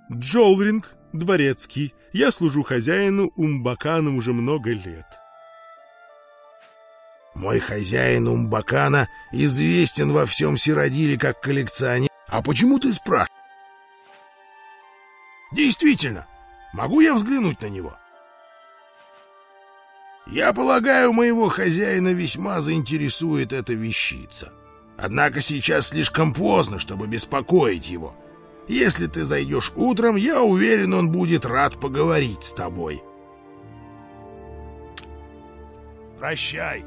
Джолринг, дворецкий. Я служу хозяину Умбакана уже много лет. Мой хозяин Умбакана известен во всем Сиродиле как коллекционер. А почему ты спрашиваешь? Действительно, могу я взглянуть на него? Я полагаю, моего хозяина весьма заинтересует эта вещица. Однако сейчас слишком поздно, чтобы беспокоить его. Если ты зайдешь утром, я уверен, он будет рад поговорить с тобой. Прощай.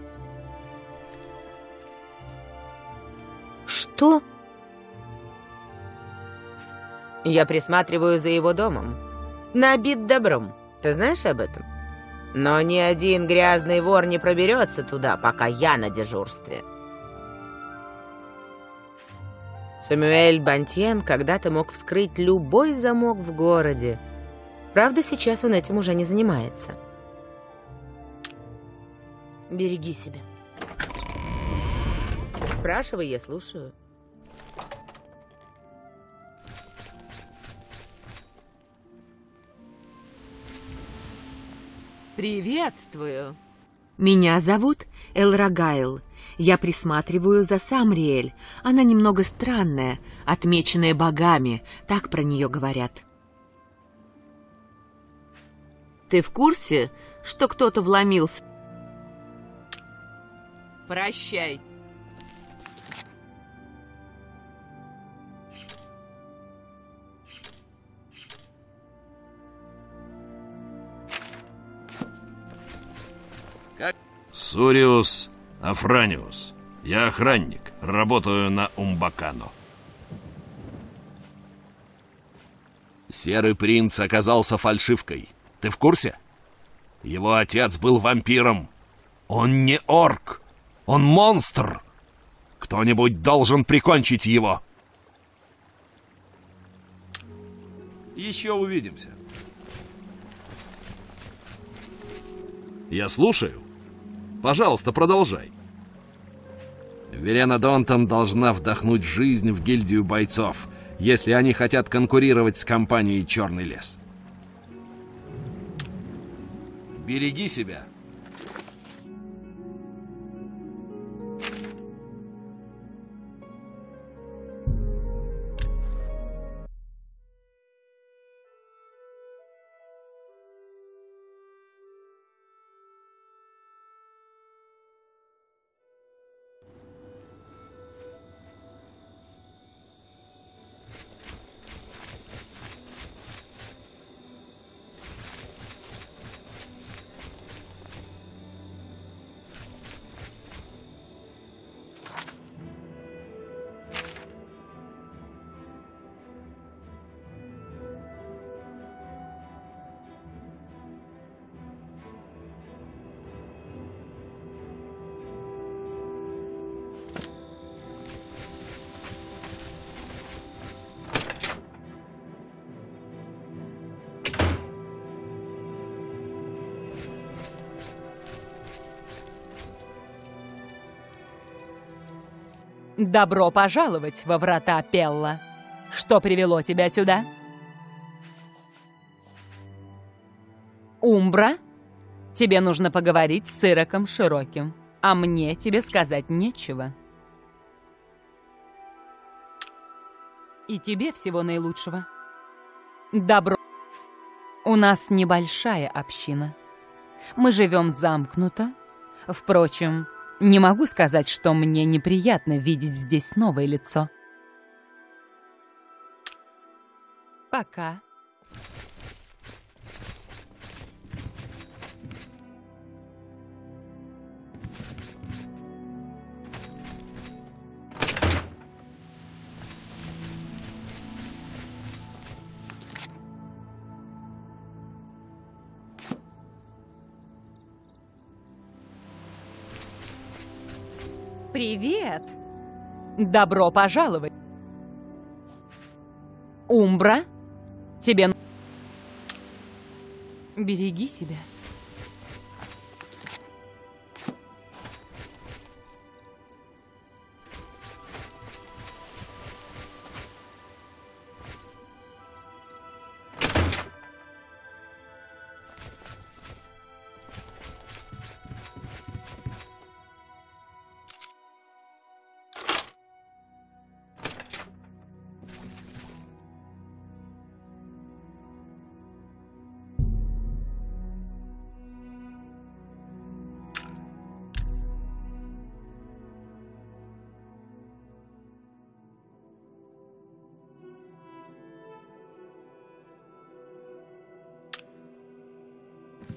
Что? Я присматриваю за его домом. Набит добром. Ты знаешь об этом? Но ни один грязный вор не проберется туда, пока я на дежурстве. Самюэль Бантьен когда-то мог вскрыть любой замок в городе. Правда, сейчас он этим уже не занимается. Береги себя. Спрашивай, я слушаю. Приветствую. Меня зовут Элрагайл. Я присматриваю за Самриэль. Она немного странная, отмеченная богами, так про нее говорят. Ты в курсе, что кто-то вломился? Прощай. Суриус Афраниус. Я охранник, работаю на Умбакано. Серый принц оказался фальшивкой. Ты в курсе? Его отец был вампиром. Он не орк, он монстр. Кто-нибудь должен прикончить его. Еще увидимся. Я слушаю. Пожалуйста, продолжай. Верена Донтон должна вдохнуть жизнь в гильдию бойцов, если они хотят конкурировать с компанией «Черный лес». Береги себя. Добро пожаловать во врата Пелла. Что привело тебя сюда? Умбра? Тебе нужно поговорить с Ироком Широким, а мне тебе сказать нечего. И тебе всего наилучшего. Добро. У нас небольшая община. Мы живем замкнуто. Впрочем, не могу сказать, что мне неприятно видеть здесь новое лицо. Пока. Привет! Добро пожаловать! Умбра, тебе... Береги себя.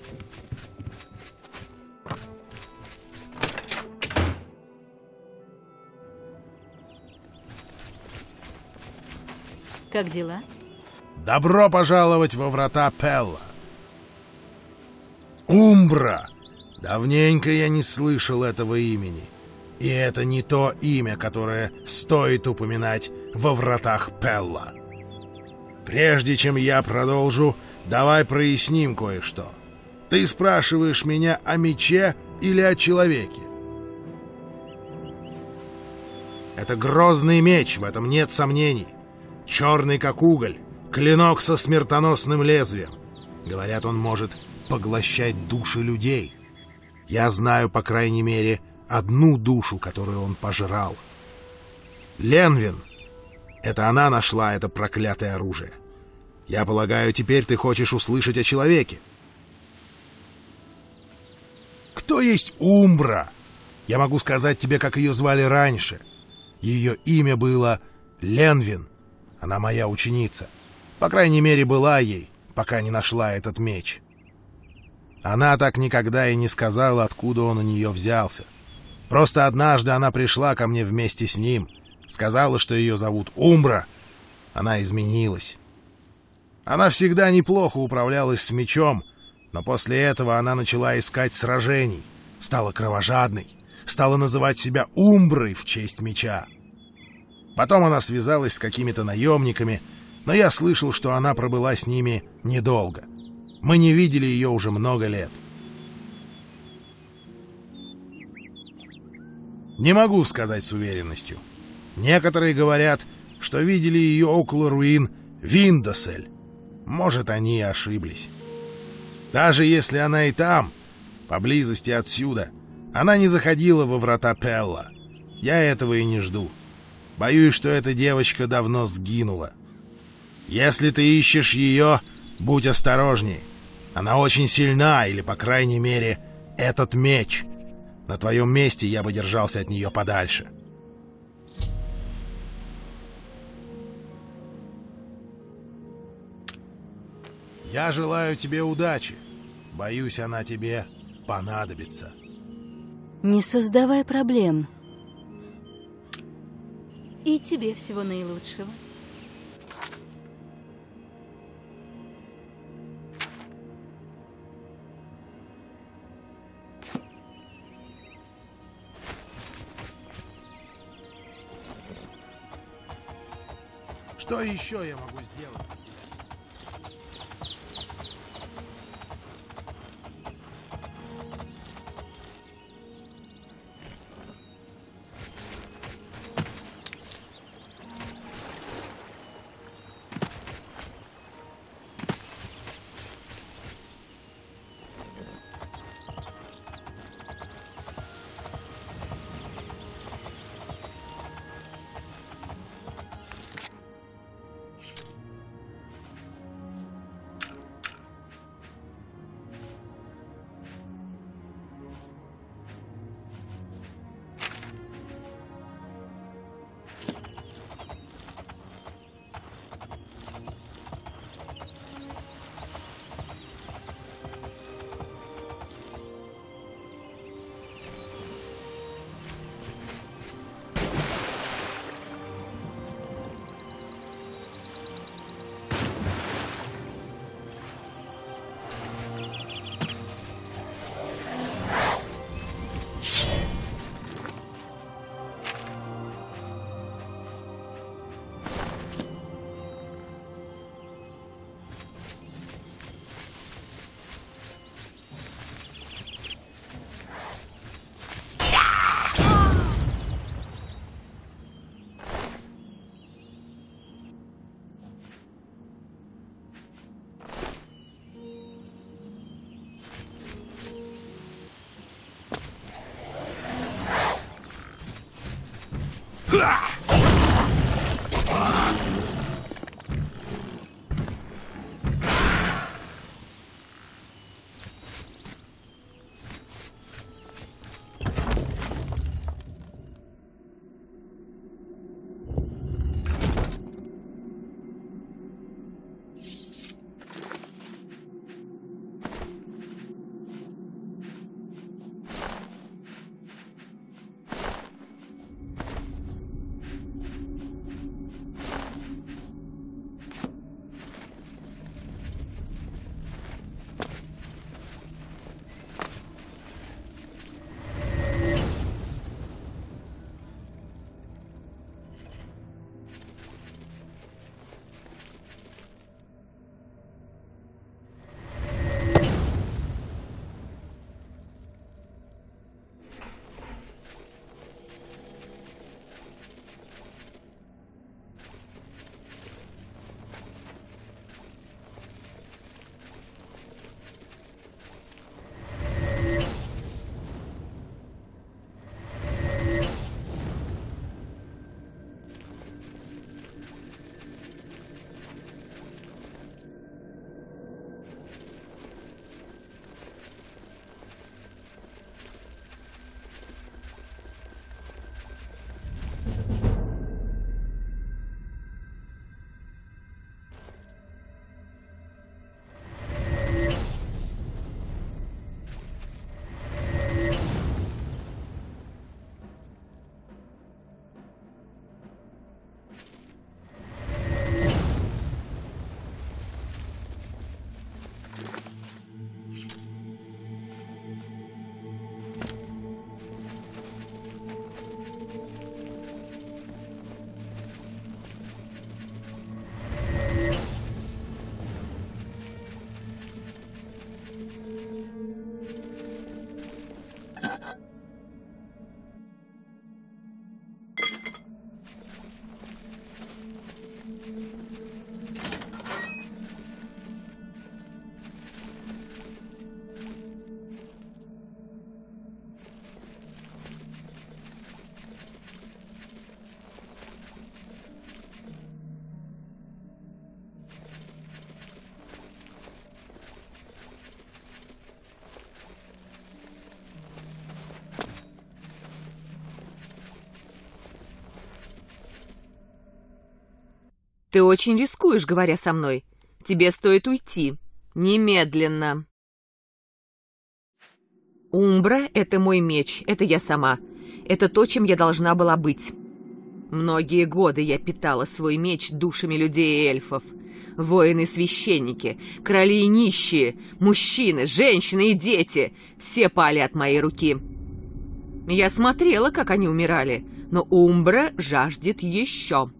Как дела? Добро пожаловать во врата Пелла. Умбра! Давненько я не слышал этого имени. И это не то имя, которое стоит упоминать во вратах Пелла. Прежде чем я продолжу, давай проясним кое-что. Ты спрашиваешь меня о мече или о человеке? Это грозный меч, в этом нет сомнений. Черный как уголь, клинок со смертоносным лезвием. Говорят, он может поглощать души людей. Я знаю, по крайней мере, одну душу, которую он пожрал. Ленвин. Это она нашла это проклятое оружие. Я полагаю, теперь ты хочешь услышать о человеке. Кто есть Умбра? Я могу сказать тебе, как ее звали раньше. Ее имя было Ленвин. Она моя ученица. По крайней мере, была ей, пока не нашла этот меч. Она так никогда и не сказала, откуда он у нее взялся. Просто однажды она пришла ко мне вместе с ним, сказала, что ее зовут Умбра. Она изменилась. Она всегда неплохо управлялась с мечом, но после этого она начала искать сражений, стала кровожадной, стала называть себя Умброй в честь меча. Потом она связалась с какими-то наемниками, но я слышал, что она пробыла с ними недолго. Мы не видели ее уже много лет. Не могу сказать с уверенностью. Некоторые говорят, что видели ее около руин Виндосель. Может, они и ошиблись. Даже если она и там, поблизости отсюда, она не заходила во врата Пелла. Я этого и не жду. Боюсь, что эта девочка давно сгинула. Если ты ищешь ее, будь осторожней. Она очень сильна, или, по крайней мере, этот меч. На твоем месте я бы держался от нее подальше. Я желаю тебе удачи. Боюсь, она тебе понадобится. Не создавай проблем. И тебе всего наилучшего. Что еще я могу сделать? Ты очень рискуешь, говоря со мной. Тебе стоит уйти. Немедленно. Умбра — это мой меч, это я сама. Это то, чем я должна была быть. Многие годы я питала свой меч душами людей и эльфов. Воины-священники, короли и нищие, мужчины, женщины и дети — все пали от моей руки. Я смотрела, как они умирали, но Умбра жаждет еще.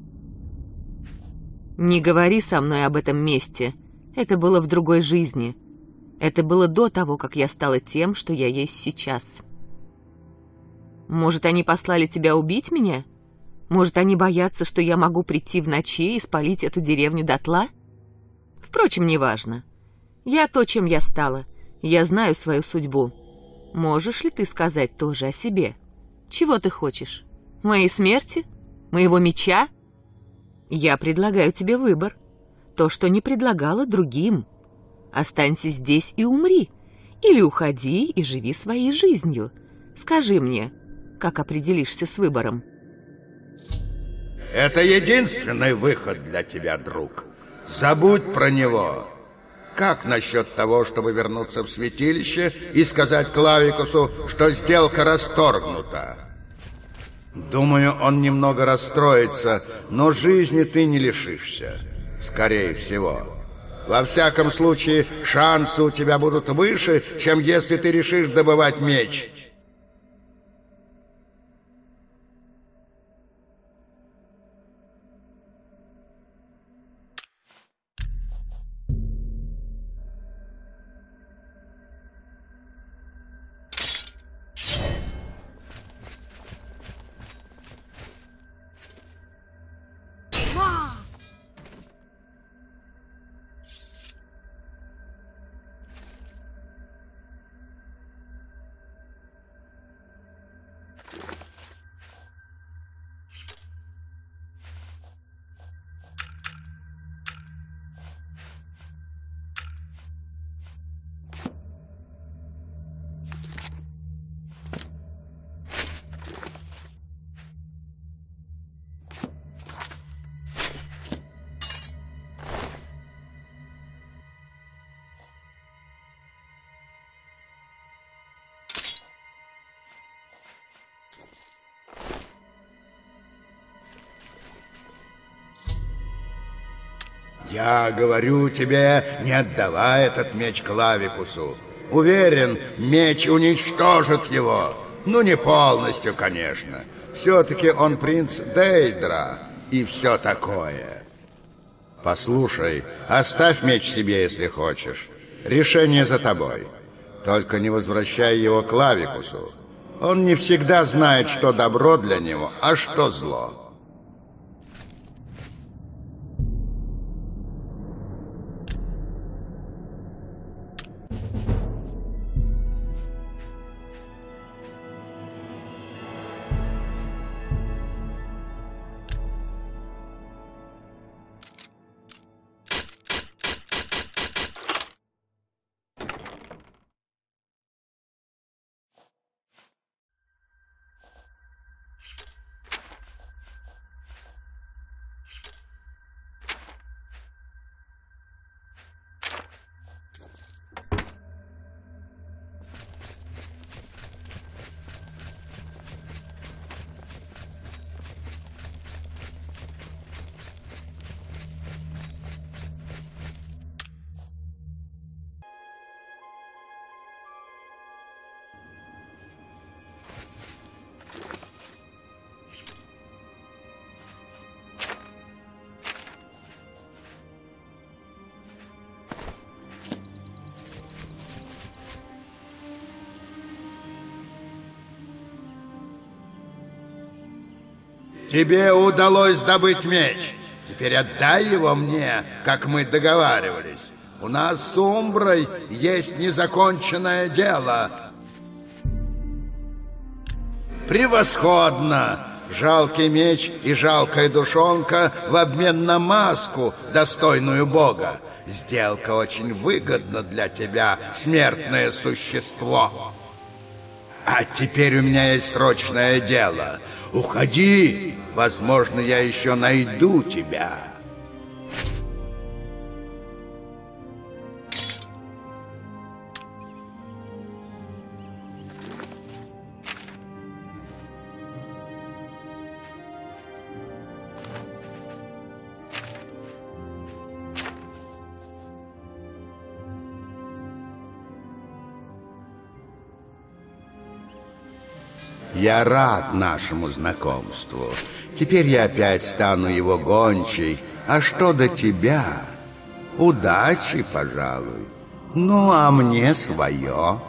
Не говори со мной об этом месте. Это было в другой жизни. Это было до того, как я стала тем, что я есть сейчас. Может, они послали тебя убить меня? Может, они боятся, что я могу прийти в ночи и спалить эту деревню дотла? Впрочем, неважно. Я то, чем я стала. Я знаю свою судьбу. Можешь ли ты сказать тоже о себе? Чего ты хочешь? Моей смерти? Моего меча? Я предлагаю тебе выбор. То, что не предлагала другим. Останься здесь и умри. Или уходи и живи своей жизнью. Скажи мне, как определишься с выбором? Это единственный выход для тебя, друг. Забудь про него. Как насчет того, чтобы вернуться в святилище и сказать Клавикусу, что сделка расторгнута? Думаю, он немного расстроится, но жизни ты не лишишься. Скорее всего. Во всяком случае, шансы у тебя будут выше, чем если ты решишь добывать меч. Я говорю тебе, не отдавай этот меч Клавикусу. Уверен, меч уничтожит его. Ну, не полностью, конечно. Все-таки он принц Дейдра и все такое. Послушай, оставь меч себе, если хочешь. Решение за тобой. Только не возвращай его Клавикусу. Он не всегда знает, что добро для него, а что зло. Тебе удалось добыть меч. Теперь отдай его мне, как мы договаривались. У нас с Умброй есть незаконченное дело. Превосходно! Жалкий меч и жалкая душонка в обмен на маску, достойную Бога. Сделка очень выгодна для тебя, смертное существо. А теперь у меня есть срочное дело. Уходи, возможно, я еще найду тебя. Я рад нашему знакомству. Теперь я опять стану его гончей. А что до тебя? Удачи, пожалуй. Ну, а мне свое.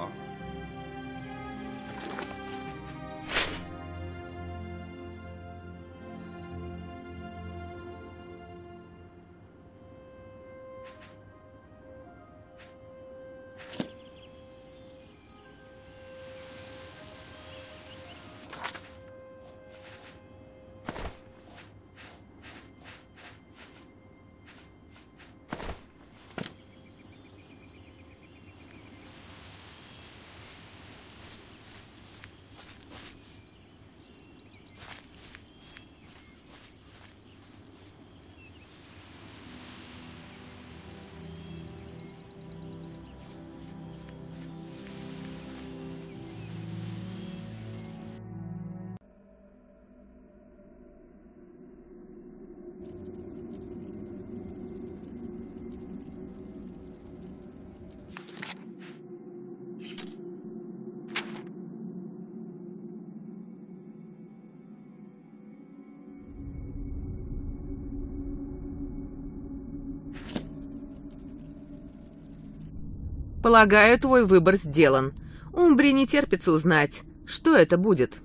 Полагаю, твой выбор сделан. Умбре не терпится узнать, что это будет.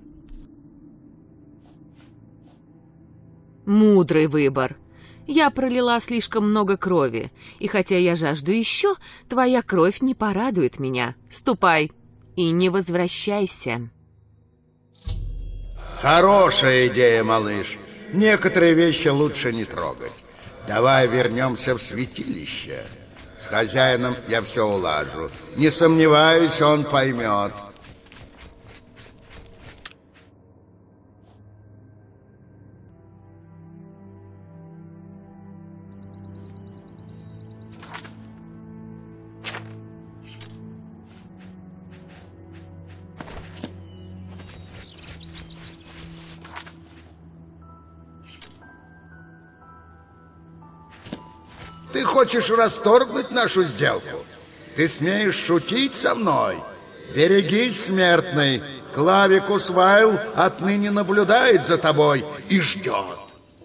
Мудрый выбор. Я пролила слишком много крови, и хотя я жажду еще, твоя кровь не порадует меня. Ступай и не возвращайся. Хорошая идея, малыш. Некоторые вещи лучше не трогать. Давай вернемся в святилище. С хозяином я все улажу. Не сомневаюсь, он поймет. Ты хочешь расторгнуть нашу сделку? Ты смеешь шутить со мной? Берегись, смертный. Клавикус Вайл отныне наблюдает за тобой и ждет.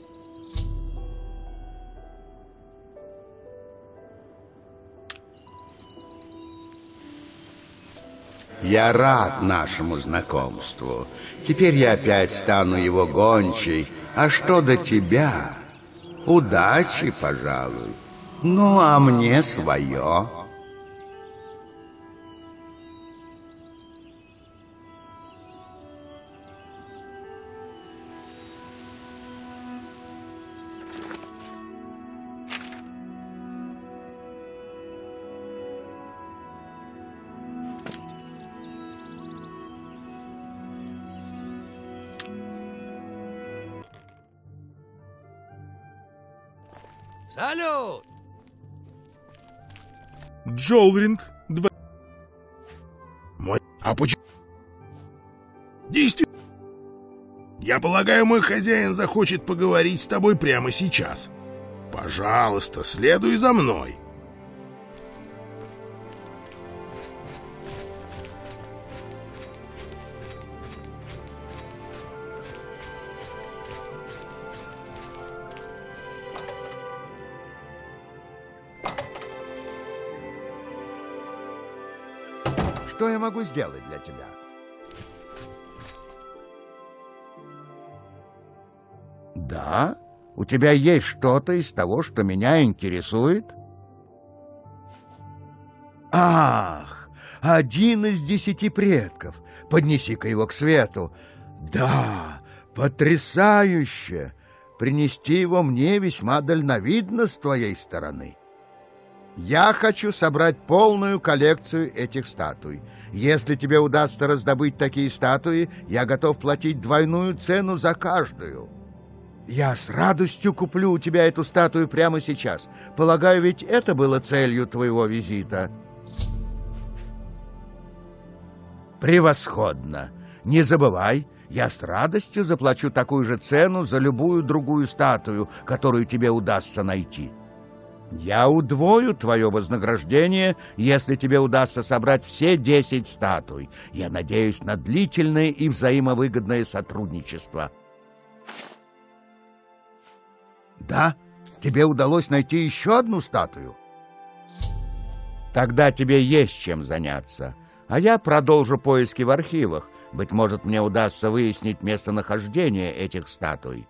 Я рад нашему знакомству. Теперь я опять стану его гончей. А что до тебя? Удачи, пожалуй. Ну, а мне свое. Салют! Джолринг, А почему? Действительно. Я полагаю, мой хозяин захочет поговорить с тобой прямо сейчас. Пожалуйста, следуй за мной. Что я могу сделать для тебя? Да? У тебя есть что-то из того, что меня интересует? Ах, 1 из 10 предков. Поднеси-ка его к свету. Да, потрясающе. Принести его мне весьма дальновидно с твоей стороны. Я хочу собрать полную коллекцию этих статуй. Если тебе удастся раздобыть такие статуи, я готов платить двойную цену за каждую. Я с радостью куплю у тебя эту статую прямо сейчас. Полагаю, ведь это было целью твоего визита. Превосходно. Не забывай, я с радостью заплачу такую же цену за любую другую статую, которую тебе удастся найти. Я удвою твое вознаграждение, если тебе удастся собрать все 10 статуй. Я надеюсь на длительное и взаимовыгодное сотрудничество. Да? Тебе удалось найти еще одну статую? Тогда тебе есть чем заняться. А я продолжу поиски в архивах. Быть может, мне удастся выяснить местонахождение этих статуй.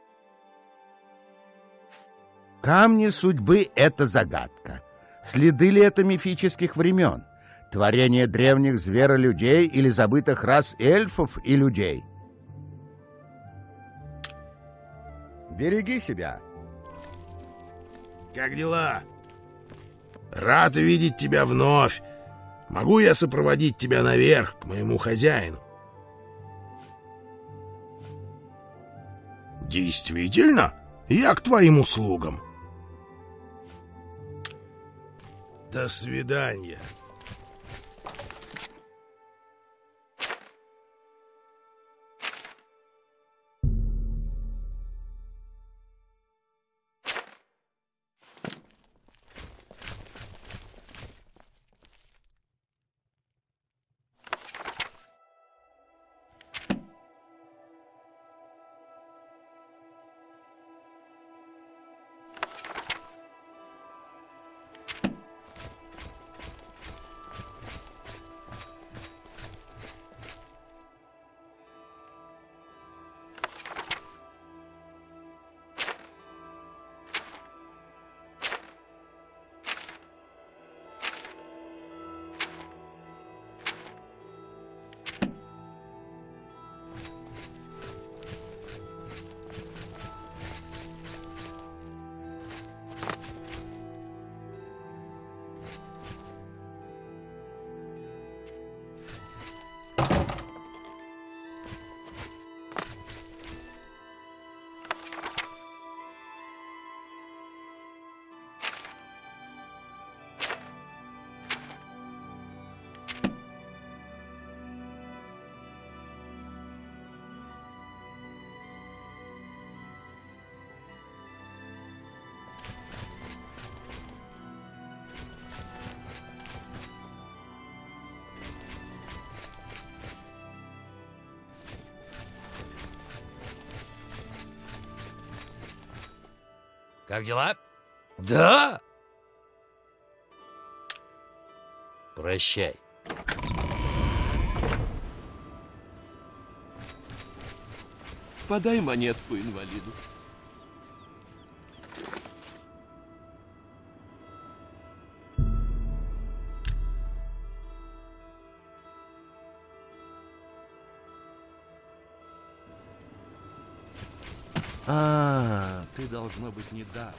Камни судьбы — это загадка. Следы ли это мифических времен? Творение древних зверолюдей или забытых рас эльфов и людей? Береги себя. Как дела? Рад видеть тебя вновь. Могу я сопроводить тебя наверх, к моему хозяину? Действительно? Я к твоим услугам. До свидания. Как дела? Да? Прощай. Подай монетку инвалиду. Ты должно быть недавно.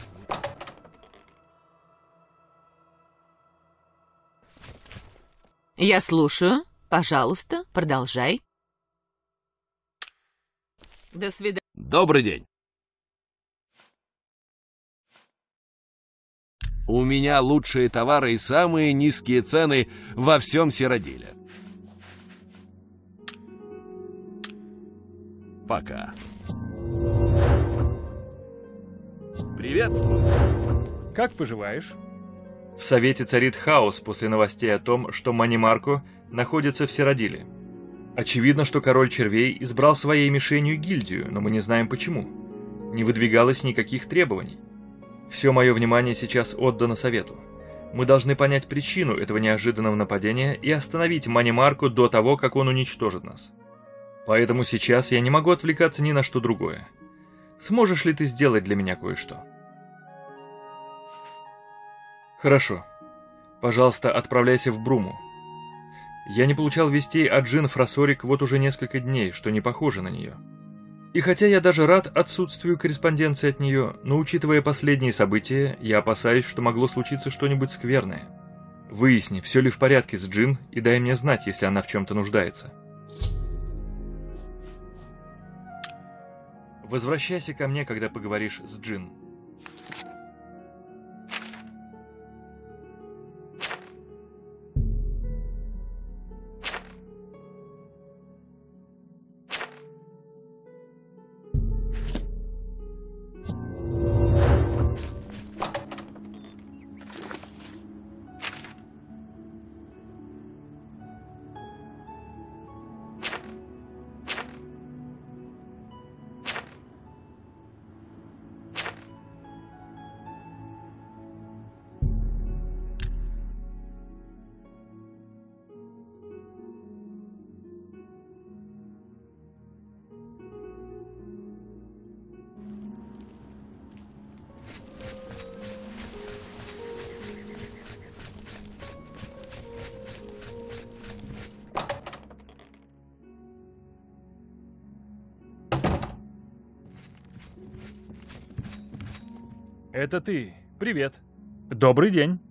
Я слушаю. Пожалуйста, продолжай. До свидания. Добрый день. У меня лучшие товары и самые низкие цены во всем Сиродиле. Пока. Приветствую. Как поживаешь? В Совете царит хаос после новостей о том, что Манимарко находится в Сиродиле. Очевидно, что король червей избрал своей мишенью гильдию, но мы не знаем почему. Не выдвигалось никаких требований. Все мое внимание сейчас отдано Совету. Мы должны понять причину этого неожиданного нападения и остановить Манимарко до того, как он уничтожит нас. Поэтому сейчас я не могу отвлекаться ни на что другое. Сможешь ли ты сделать для меня кое-что? Хорошо. Пожалуйста, отправляйся в Бруму. Я не получал вестей от Джин Фросорик вот уже несколько дней, что не похоже на нее. И хотя я даже рад отсутствию корреспонденции от нее, но учитывая последние события, я опасаюсь, что могло случиться что-нибудь скверное. Выясни, все ли в порядке с Джин, и дай мне знать, если она в чем-то нуждается. Возвращайся ко мне, когда поговоришь с Джин. это ты. Привет. Добрый день.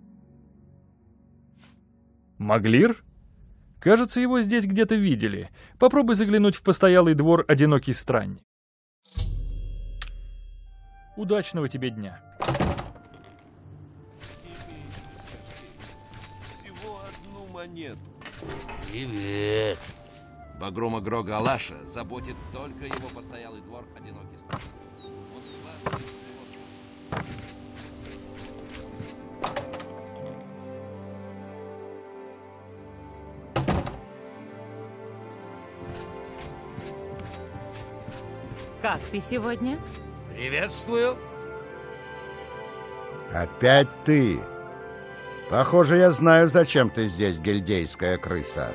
Маглир? Кажется, его здесь где-то видели. Попробуй заглянуть в постоялый двор «Одинокий странник». Удачного тебе дня. Всего одну монету. Привет. Багрома Грога Алаша заботит только его постоялый двор «Одинокий странник». Он складывает его... Как ты сегодня? Приветствую. Опять ты. Похоже, я знаю, зачем ты здесь, гильдейская крыса.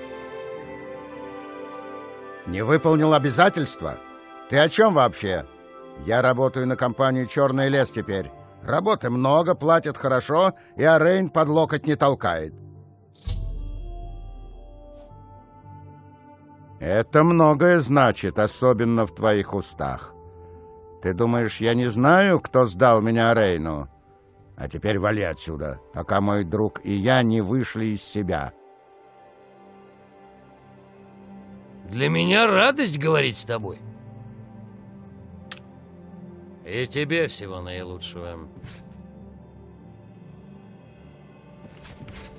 Не выполнил обязательства? Ты о чем вообще? Я работаю на компанию «Черный лес» теперь. Работы много, платят хорошо, и Арейн под локоть не толкает. Это многое значит, особенно в твоих устах. Ты думаешь, я не знаю, кто сдал меня Арейну? А теперь вали отсюда, пока мой друг и я не вышли из себя. Для меня радость говорить с тобой. И тебе всего наилучшего.